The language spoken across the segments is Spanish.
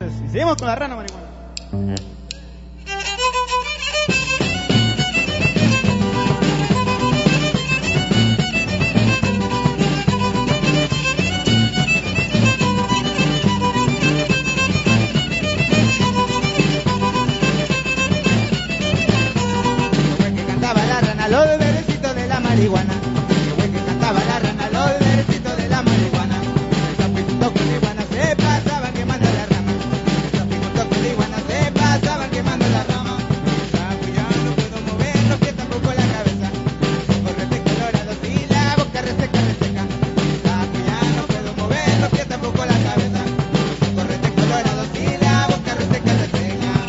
Y seguimos con la rana marihuana. Los verecitos de la marihuana, el güey que cantaba la rana, los verecitos de la marihuana. El sapo junto con la iguana se pasaban quemando la rama. El sapo junto con la iguana se pasaban quemando la rama. El sapo ya no puedo mover los pies tampoco la cabeza. Los ojos recolorados y la boca reseca, reseca. El sapo ya no puedo mover los pies tampoco la cabeza. Los ojos recolorados y la boca reseca, reseca.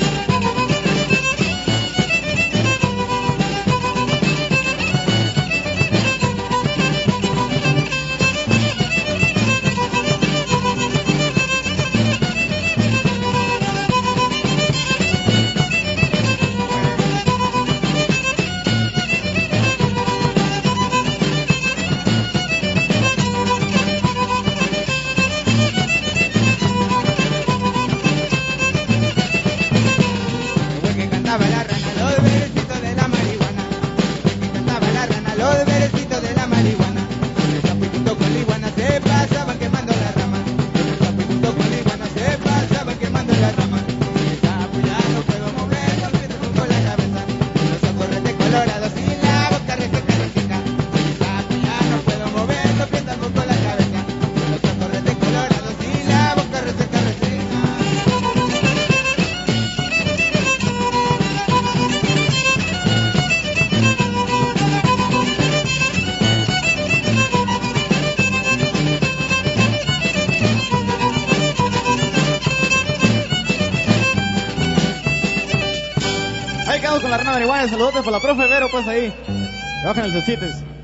Cantaba la rana, los verecitos de la marihuana. Cantaba la rana, los verecitos de la marihuana. El sapo junto con la iguana se pasaban quemando la rama. El sapo junto con la iguana se pasaban quemando la rama. El sapo ya no puedo mover los pies tampoco la cabeza. Los ojos recolorados y la boca reseca, reseca. El sapo ya no puedo mover los pies tampoco la cabeza. Los ojos recolorados y la boca reseca, reseca. Ahí quedamos con la rana marihuana. Saludos por la profe Vero, pues ahí. Bajen el cecites.